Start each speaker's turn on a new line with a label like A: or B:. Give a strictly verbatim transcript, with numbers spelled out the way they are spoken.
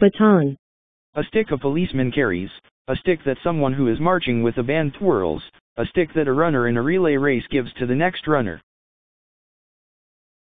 A: Baton.
B: A stick a policeman carries, a stick that someone who is marching with a band twirls, a stick that a runner in a relay race gives to the next runner.